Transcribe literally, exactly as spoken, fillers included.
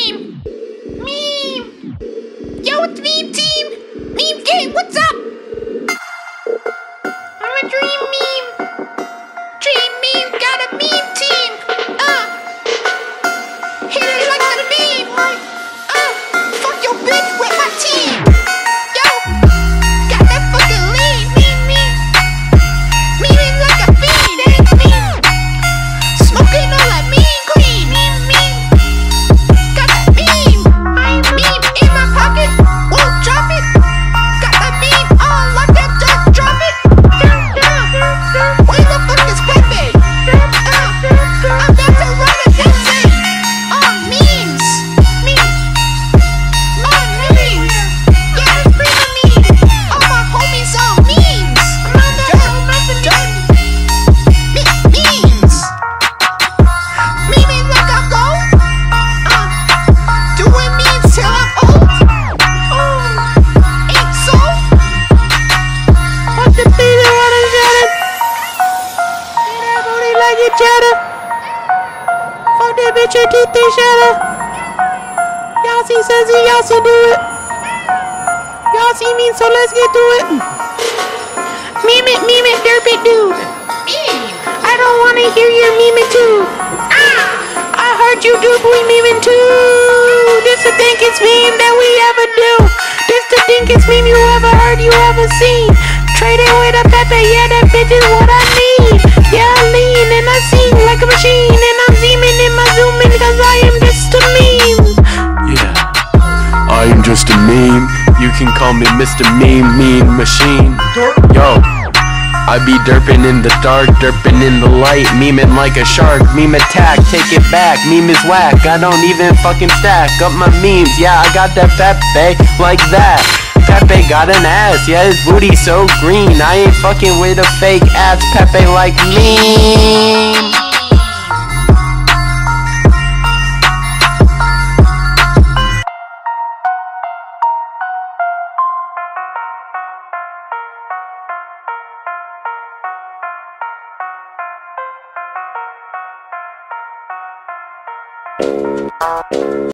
meme. Meme. Yo, it's meme team. Meme gang, what's up? I'm a dream meme. Dream meme got a meme team. Uh. Hit it like the meme. Uh. Fuck your bitch with my team. Yo. Got that fucking lean. Meme, meme. Meme like a fiend. Ain't meme. Smoking all that meme green. Meme, meme. Got that meme. I'm meme in my pocket. Won't drop it. Got that meme all like that. Just drop it. Where the fuck is Pepe? Uh, I'm about to run a distance. On memes. Meme. On memes. Yeah, bring a meme. All my homies on memes. Dirt, dirt. Me- memes. Memeing like I go. Uh, doing memes till I'm old. Oh, ain't so. What the beat and what is that? Ain't that booty like it cheddar? Fuck that bitch, your teeth they shatter. Y'all see Suzy, y'all see do it. Y'all see me, so let's get to it. Meme it, meme it, derp it, dude. Meme. I don't wanna hear your meme too. Ah. I heard you do boy memeing too. This the thinkest meme that we ever do. This the thinkest meme you ever heard, you ever seen. Trading with a Pepe, yeah, that bitch is what I need. Yeah, I lean and I sing like a machine. And I'm zooming in my zooming cause I am just a meme. Yeah, I am just a meme. You can call me Mister Meme Meme Machine. Yo, I be derping in the dark, derping in the light, memeing like a shark. Meme attack, take it back. Meme is whack. I don't even fucking stack up my memes. Yeah, I got that Pepe like that. Pepe got an ass, yeah, his booty so green. I ain't fucking with a fake ass Pepe like me.